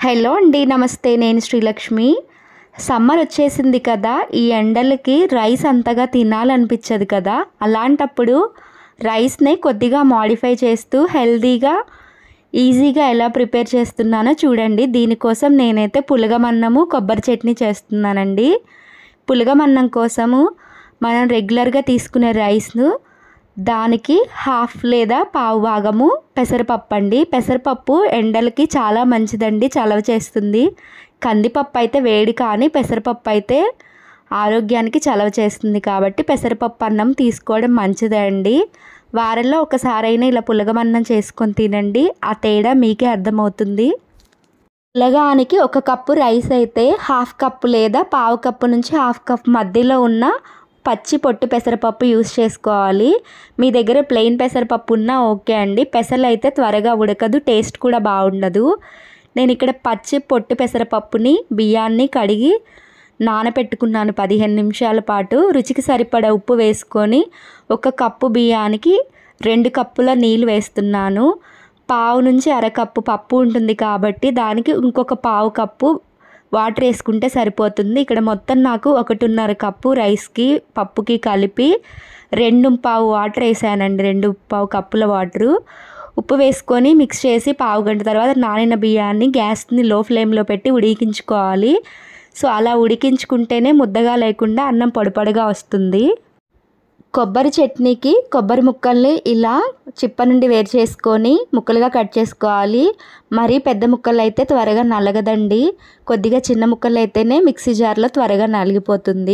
Hello అండి, నమస్తే. నేను శ్రీలక్ష్మి. సమ్మర్ వచ్చేసింది కదా, ఈ ఎండలకి రైస్ అంతగా తినాలనిపించదు కదా. అలాంటప్పుడు రైస్ని కొద్దిగా మాడిఫై చేస్తూ హెల్తీగా ఈజీగా ఎలా ప్రిపేర్ చేస్తున్నానో చూడండి. దీనికోసం నేనైతే పులగమన్నము కొబ్బరి చట్నీ చేస్తున్నానండి. పులగమన్నం కోసము మనం రెగ్యులర్గా తీసుకునే రైస్ను దానికి హాఫ్ లేదా పావు భాగము పెసరపప్పు అండి. పెసరపప్పు ఎండలకి చాలా మంచిదండి, చలవ చేస్తుంది. కందిపప్పు అయితే వేడి, కానీ పెసరపప్పు అయితే ఆరోగ్యానికి చలవ చేస్తుంది. కాబట్టి పెసరపప్పు అన్నం తీసుకోవడం మంచిదే అండి. వారంలో ఒకసారైనా ఇలా పులగమన్నం చేసుకొని తినండి, ఆ తేడా మీకే అర్థమవుతుంది. పులగానికి 1 కప్పు రైస్ అయితే హాఫ్ కప్పు లేదా పావు కప్పు నుంచి హాఫ్ కప్ మధ్యలో ఉన్న పచ్చి పొట్టు పెసరపప్పు యూస్ చేసుకోవాలి. మీ దగ్గర ప్లెయిన్ పెసరపప్పు ఉన్నా ఓకే అండి. పెసలు అయితే త్వరగా ఉడకదు, టేస్ట్ కూడా బాగుండదు. నేను ఇక్కడ పచ్చి పొట్టు పెసరపప్పుని బియ్యాన్ని కడిగి నానబెట్టుకున్నాను 15 నిమిషాల పాటు. రుచికి సరిపడా ఉప్పు వేసుకొని 1 కప్పు బియ్యానికి 2 కప్పుల నీళ్ళు వేస్తున్నాను. పావు నుంచి అరకప్పు పప్పు ఉంటుంది కాబట్టి దానికి ఇంకొక పావు కప్పు వాటర్ వేసుకుంటే సరిపోతుంది. ఇక్కడ మొత్తం నాకు 1.5 కప్పు రైస్కి పప్పుకి కలిపి 2.5 వాటర్ వేసానండి. 2.5 కప్పుల వాటరు ఉప్పు వేసుకొని మిక్స్ చేసి పావు గంట తర్వాత నానిన బియ్యాన్ని గ్యాస్ని లో ఫ్లేమ్లో పెట్టి ఉడికించుకోవాలి. సో అలా ఉడికించుకుంటేనే ముద్దగా లేకుండా అన్నం పొడిపొడిగా వస్తుంది. కొబ్బరి చట్నీకి కొబ్బరి ముక్కల్ని ఇలా చిప్ప నుండి వేరు చేసుకొని ముక్కలుగా కట్ చేసుకోవాలి. మరీ పెద్ద ముక్కలు అయితే త్వరగా నలగదండి. కొద్దిగా చిన్న ముక్కలు అయితేనే మిక్సీ జార్లో త్వరగా నలిగిపోతుంది.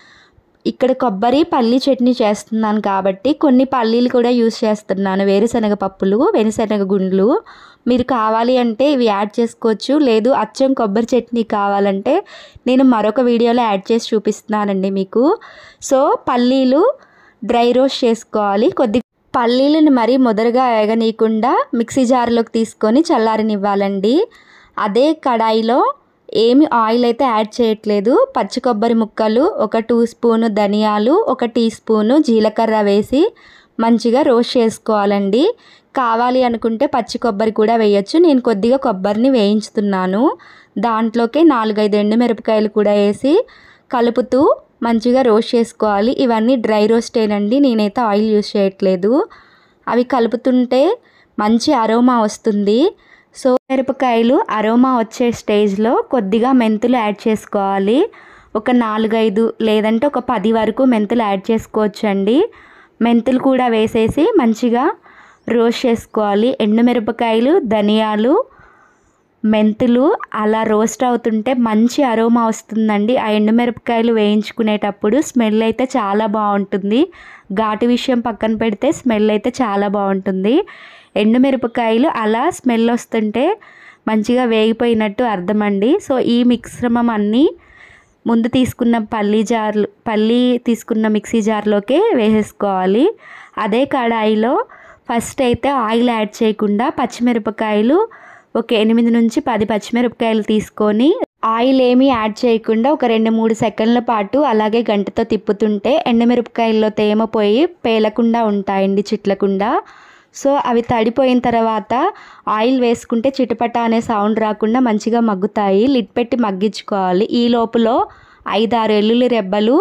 ఇక్కడ కొబ్బరి పల్లి చట్నీ చేస్తున్నాను కాబట్టి కొన్ని పల్లీలు కూడా యూస్ చేస్తున్నాను. వేరుశనగ పప్పులు, వేరుశనగ గుండ్లు. మీరు కావాలి అంటే ఇవి యాడ్ చేసుకోవచ్చు. లేదు అచ్చం కొబ్బరి చట్నీ కావాలంటే నేను మరొక వీడియోలో యాడ్ చేసి చూపిస్తున్నానండి మీకు. సో పల్లీలు డ్రై రోస్ట్ చేసుకోవాలి. పల్లీలను మరీ ముదరగా వేగనీయకుండా మిక్సీ జార్లోకి తీసుకొని చల్లారనివ్వాలండి. అదే కడాయిలో ఏమి ఆయిల్ అయితే యాడ్ చేయట్లేదు. పచ్చి కొబ్బరి ముక్కలు, 1 2 స్పూను ధనియాలు, 1 టీ స్పూను జీలకర్ర వేసి మంచిగా రోస్ట్ చేసుకోవాలండి. కావాలి అనుకుంటే పచ్చి కొబ్బరి కూడా వేయచ్చు. నేను కొద్దిగా కొబ్బరిని వేయించుతున్నాను. దాంట్లోకి 4-5 ఎండుమిరపకాయలు కూడా వేసి కలుపుతూ మంచిగా రోస్ట్ చేసుకోవాలి. ఇవన్నీ డ్రై రోస్టేనండి, నేనైతే ఆయిల్ యూస్ చేయట్లేదు. అవి కలుపుతుంటే మంచి అరోమా వస్తుంది. సో మిరపకాయలు అరోమా వచ్చే స్టేజ్లో కొద్దిగా మెంతులు యాడ్ చేసుకోవాలి. ఒక 4-5 లేదంటే ఒక 10 వరకు మెంతులు యాడ్ చేసుకోవచ్చండి. మెంతులు కూడా వేసేసి మంచిగా రోస్ట్ చేసుకోవాలి. ఎండుమిరపకాయలు, ధనియాలు, మెంతులు అలా రోస్ట్ అవుతుంటే మంచి అరోమా వస్తుందండి. ఆ ఎండుమిరపకాయలు వేయించుకునేటప్పుడు స్మెల్ అయితే చాలా బాగుంటుంది. ఘాటు విషయం పక్కన పెడితే స్మెల్ అయితే చాలా బాగుంటుంది. ఎండుమిరపకాయలు అలా స్మెల్ వస్తుంటే మంచిగా వేగిపోయినట్టు అర్థమండి. సో ఈ మిశ్రమం అన్నీ ముందు తీసుకున్న పల్లి తీసుకున్న మిక్సీ జార్లోకే వేసేసుకోవాలి. అదే కడాయిలో ఫస్ట్ అయితే ఆయిల్ యాడ్ చేయకుండా పచ్చిమిరపకాయలు ఒక 8 నుంచి 10 పచ్చిమిరపకాయలు తీసుకొని ఆయిల్ ఏమీ యాడ్ చేయకుండా ఒక 2-3 సెకండ్ల పాటు అలాగే గంటతో తిప్పుతుంటే ఎండుమిరపకాయల్లో తేమ పోయి పేలకుండా ఉంటాయండి, చిట్లకుండా. సో అవి తడిపోయిన తర్వాత ఆయిల్ వేసుకుంటే చిటపట అనే సౌండ్ రాకుండా మంచిగా మగ్గుతాయి. లిడ్ పెట్టి మగ్గించుకోవాలి. ఈ లోపల 5-6 వెల్లుల్లి రెబ్బలు,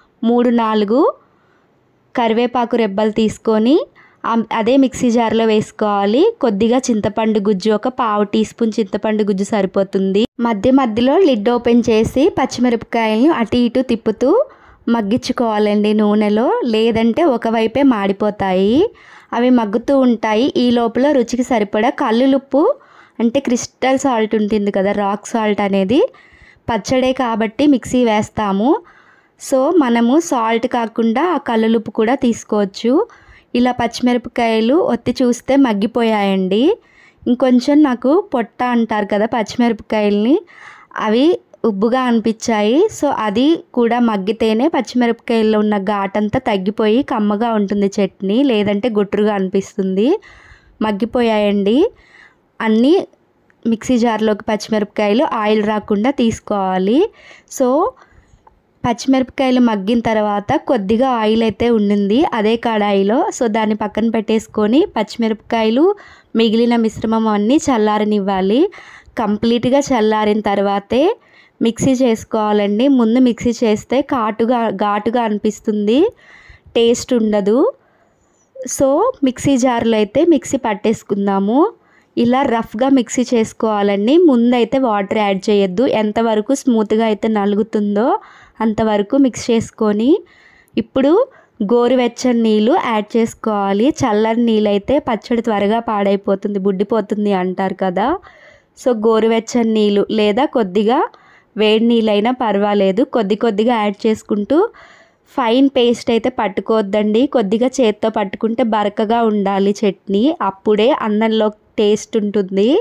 3-4 కరివేపాకు రెబ్బలు తీసుకొని అదే మిక్సీ జార్లో వేసుకోవాలి. కొద్దిగా చింతపండు గుజ్జు, ఒక పావు టీ స్పూన్ చింతపండు గుజ్జు సరిపోతుంది. మధ్యలో లిడ్ ఓపెన్ చేసి పచ్చిమిరపకాయలను అటు ఇటు తిప్పుతూ మగ్గించుకోవాలండి నూనెలో. లేదంటే ఒకవైపే మాడిపోతాయి. అవి మగ్గుతూ ఉంటాయి. ఈ లోపల రుచికి సరిపడా కల్లులుప్పు, అంటే క్రిస్టల్ సాల్ట్ ఉంటుంది కదా, రాక్ సాల్ట్ అనేది పచ్చడే కాబట్టి మిక్సీ వేస్తాము. సో మనము సాల్ట్ కాకుండా ఆ కల్లులుప్పు కూడా తీసుకోవచ్చు. ఇలా పచ్చిమిరపకాయలు ఒత్తి చూస్తే మగ్గిపోయాయండి. ఇంకొంచెం నాకు పొట్ట అంటారు కదా పచ్చిమిరపకాయలని, అవి ఉబ్బుగా అనిపించాయి. సో అది కూడా మగ్గితేనే పచ్చిమిరపకాయల్లో ఉన్న ఘాటంతా తగ్గిపోయి కమ్మగా ఉంటుంది చట్నీ, లేదంటే గుట్టురుగా అనిపిస్తుంది. మగ్గిపోయాయండి అన్నీ. మిక్సీ జార్లోకి పచ్చిమిరపకాయలు ఆయిల్ రాకుండా తీసుకోవాలి. సో పచ్చిమిరపకాయలు మగ్గిన తర్వాత కొద్దిగా ఆయిల్ అయితే ఉండింది అదే కడాయిలో. సో దాన్ని పక్కన పెట్టేసుకొని పచ్చిమిరపకాయలు మిగిలిన మిశ్రమం అన్నీ చల్లారనివ్వాలి. కంప్లీట్గా చల్లారిన తర్వాతే మిక్సీ చేసుకోవాలండి. ముందు మిక్సీ చేస్తే ఘాటుగా అనిపిస్తుంది, టేస్ట్ ఉండదు. సో మిక్సీ జార్లో అయితే మిక్సీ పట్టేసుకుందాము. ఇలా రఫ్గా మిక్సీ చేసుకోవాలండి. ముందైతే వాటర్ యాడ్ చేయొద్దు. ఎంతవరకు స్మూత్గా అయితే నలుగుతుందో అంతవరకు మిక్స్ చేసుకొని ఇప్పుడు గోరువెచ్చని నీళ్ళు యాడ్ చేసుకోవాలి. చల్లని నీళ్ళు అయితే పచ్చడి త్వరగా పాడైపోతుంది, బుడ్డిపోతుంది అంటారు కదా. సో గోరువెచ్చని నీళ్ళు లేదా కొద్దిగా వేడి నీళ్ళైనా పర్వాలేదు, కొద్దిగా యాడ్ చేసుకుంటూ, ఫైన్ పేస్ట్ అయితే పట్టుకోవద్దండి. కొద్దిగా చేత్తో పట్టుకుంటే బరకగా ఉండాలి చట్నీ, అప్పుడే అన్నంలో టేస్ట్ ఉంటుంది.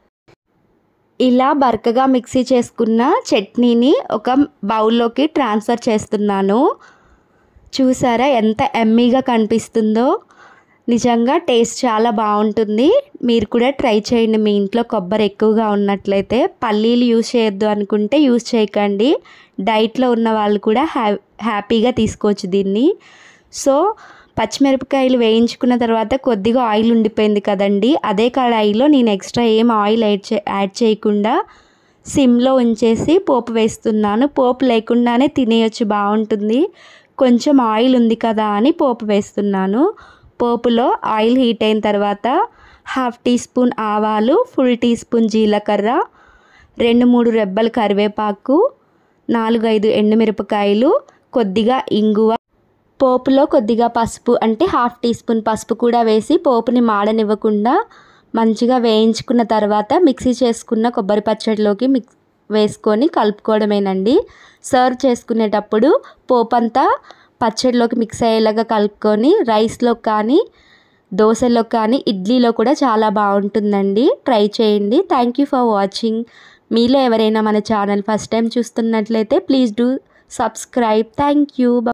ఇలా బరకగా మిక్సీ చేసుకున్న చట్నీని ఒక బౌల్లోకి ట్రాన్స్ఫర్ చేస్తున్నాను. చూసారా ఎంత ఎమ్మీగా కనిపిస్తుందో. నిజంగా టేస్ట్ చాలా బాగుంటుంది. మీరు కూడా ట్రై చేయండి. మీ ఇంట్లో కొబ్బరి ఎక్కువగా ఉన్నట్లయితే. పల్లీలు యూజ్ చేయొద్దు అనుకుంటే యూజ్ చేయకండి. డైట్లో ఉన్న వాళ్ళు కూడా హ్యాపీగా తీసుకోవచ్చు దీన్ని. సో పచ్చిమిరపకాయలు వేయించుకున్న తర్వాత కొద్దిగా ఆయిల్ ఉండిపోయింది కదండి, అదే కడాయిలో నేను ఎక్స్ట్రా ఏం ఆయిల్ యాడ్ చేయకుండా సిమ్లో ఉంచేసి పోపు వేస్తున్నాను. పోపు లేకుండానే తినేయచ్చు, బాగుంటుంది. కొంచెం ఆయిల్ ఉంది కదా అని పోపు వేస్తున్నాను. పోపులో ఆయిల్ హీట్ అయిన తర్వాత 1/2 టీ స్పూన్ ఆవాలు, ఫుల్ టీ స్పూన్ జీలకర్ర, 2-3 రెబ్బలు కరివేపాకు, 4-5 ఎండుమిరపకాయలు, కొద్దిగా ఇంగువ, పోపులో కొద్దిగా పసుపు అంటే 1/2 టీ స్పూన్ పసుపు కూడా వేసి పోపుని మాడనివ్వకుండా మంచిగా వేయించుకున్న తర్వాత మిక్సీ చేసుకున్న కొబ్బరి పచ్చడిలోకి వేసుకొని కలుపుకోవడమేనండి. సర్వ్ చేసుకునేటప్పుడు పోపంతా పచ్చడిలోకి మిక్స్ అయ్యేలాగా కలుపుకొని రైస్లో కానీ, దోశలో కానీ, ఇడ్లీలో కూడా చాలా బాగుంటుందండి. ట్రై చేయండి. Thank you for watching. మీలో ఎవరైనా మన ఛానల్ ఫస్ట్ టైం చూస్తున్నట్లయితే please do subscribe. Thank you.